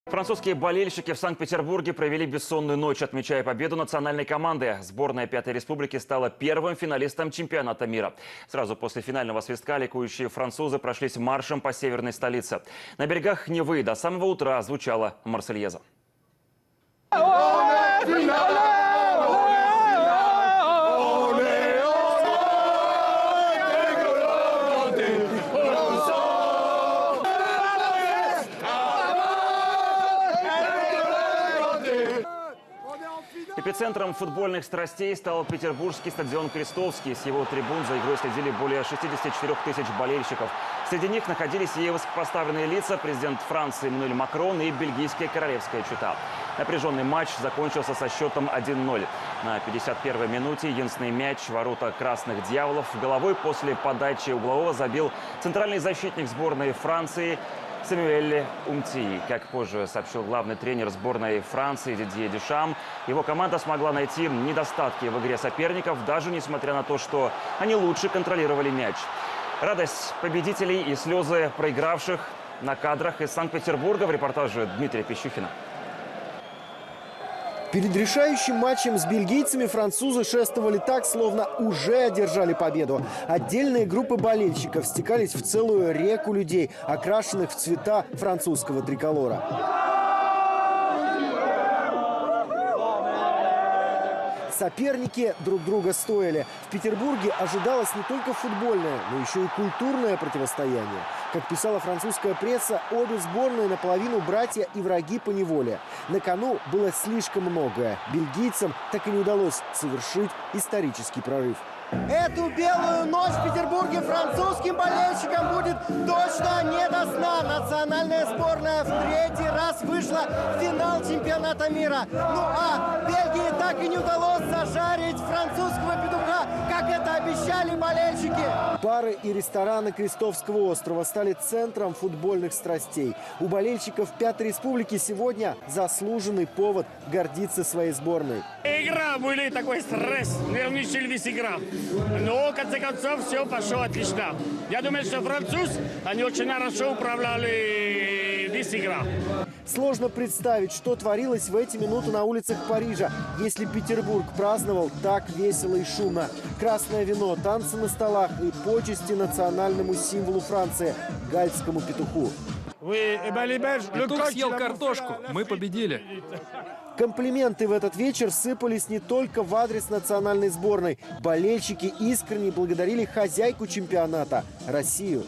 Французские болельщики в Санкт-Петербурге провели бессонную ночь, отмечая победу национальной команды. Сборная Пятой Республики стала первым финалистом чемпионата мира. Сразу после финального свистка ликующие французы прошлись маршем по северной столице. На берегах Невы до самого утра звучала Марсельеза. Эпицентром футбольных страстей стал петербургский стадион «Крестовский». С его трибун за игрой следили более 64 тысяч болельщиков. Среди них находились и высокопоставленные лица: президент Франции Эммануэль Макрон и бельгийская королевская чета. Напряженный матч закончился со счетом 1-0. На 51-й минуте единственный мяч в ворота красных дьяволов головой после подачи углового забил центральный защитник сборной Франции Самюэль Умтии. Как позже сообщил главный тренер сборной Франции Дидье Дешам, его команда смогла найти недостатки в игре соперников, даже несмотря на то, что они лучше контролировали мяч. Радость победителей и слезы проигравших на кадрах из Санкт-Петербурга в репортаже Дмитрия Пищухина. Перед решающим матчем с бельгийцами французы шествовали так, словно уже одержали победу. Отдельные группы болельщиков стекались в целую реку людей, окрашенных в цвета французского триколора. Соперники друг друга стоили. В Петербурге ожидалось не только футбольное, но еще и культурное противостояние. Как писала французская пресса, обе сборные наполовину братья и враги по неволе. На кону было слишком многое. Бельгийцам так и не удалось совершить исторический прорыв. Эту белую ночь в Петербурге французским болельщикам будет точно не до сна. Национальная сборная в третий раз вышла в финал чемпионата мира. Ну а Бельгии так и не удалось зажарить французского петуха, как это обещали болельщики. Бары и рестораны Крестовского острова стали центром футбольных страстей. У болельщиков Пятой Республики сегодня заслуженный повод гордиться своей сборной. Игра были такой стресс, нервничали весь игра. Но, в конце концов, все пошло отлично. Я думаю, что французы, они очень хорошо управляли весь игра. Сложно представить, что творилось в эти минуты на улицах Парижа, если Петербург праздновал так весело и шумно. Красное вино, танцы на столах и почести национальному символу Франции – гальскому петуху. Петух съел картошку. Мы победили. Комплименты в этот вечер сыпались не только в адрес национальной сборной. Болельщики искренне благодарили хозяйку чемпионата – Россию.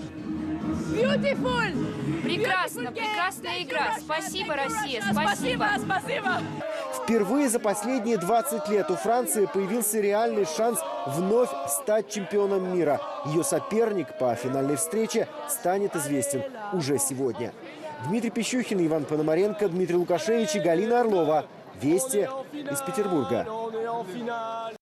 Прекрасно, прекрасная игра. Спасибо, Россия, спасибо. Впервые за последние 20 лет у Франции появился реальный шанс вновь стать чемпионом мира. Ее соперник по финальной встрече станет известен уже сегодня. Дмитрий Пищухин, Иван Пономаренко, Дмитрий Лукашевич и Галина Орлова. Вести из Петербурга.